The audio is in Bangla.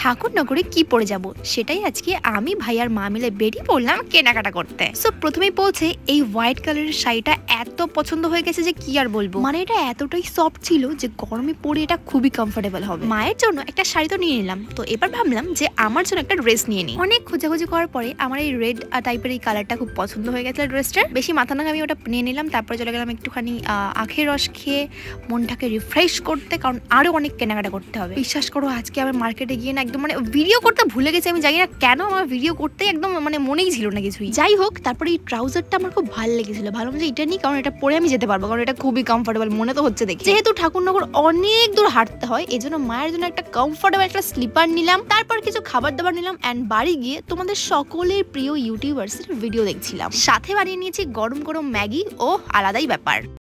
ঠাকুরনগরে কি পরে যাব সেটাই আজকে আমি ভাই আর মা মিলে বেরিয়ে পড়লাম কেনাকাটা করতে। সো প্রথমেই পৌঁছে এই হোয়াইট কালারের শাড়িটা এত পছন্দ হয়ে গেছে যে কি আর বলবো, মানে এটা এতটাই সফট ছিল যে গরমে পরে এটা খুবই কমফোর্টেবল হবে। মায়ের জন্য একটা শাড়ি তো নিয়ে নিলাম, তো এবার ভাবলাম যে আমার জন্য একটা ড্রেস নিয়ে নিই। অনেক খোঁজাখুঁজি করার পরে আমার এই রেড টাইপের এই কালারটা খুব পছন্দ হয়ে গেছে ড্রেসটা। বেশি মাথা না আমি ওটা নিয়ে নিলাম, তারপরে চলে গেলাম একটুখানি আখের রস খেয়ে মনটাকে রিফ্রেশ করতে, কারণ আরো অনেক কেনাকাটা করতে হবে। বিশ্বাস করো আজকে আমি মার্কেটে গিয়ে না একদম মানে ভিডিও করতে ভুলে গেছি। আমি জানি না কেন আমার ভিডিও করতে একদম মানে মনেই ছিল না কিছুই। যাই হোক, তারপরে এই ট্রাউজারটা আমার খুব ভালো লেগেছিল, ভাবলাম যে এটা নিই, কারণ এটা পরে আমি যেতে পারবো, কারণ এটা খুবই কমফোর্টেবল মনে তো হচ্ছে দেখি। যেহেতু ঠাকুরনগর অনেক দূর হাঁটতে হয়, এজন্য মায়ের জন্য একটা কমফোর্টেবল একটা স্লিপার নিলাম, তারপর কিছু খাবার দাবার নিলাম এন্ড বাড়ি গিয়ে তোমাদের সকলের প্রিয় ইউটিউবার্সের ভিডিও দেখছিলাম। সাথে বানিয়ে নিয়েছি গরম গরম ম্যাগি, ও আলাদাই ব্যাপার।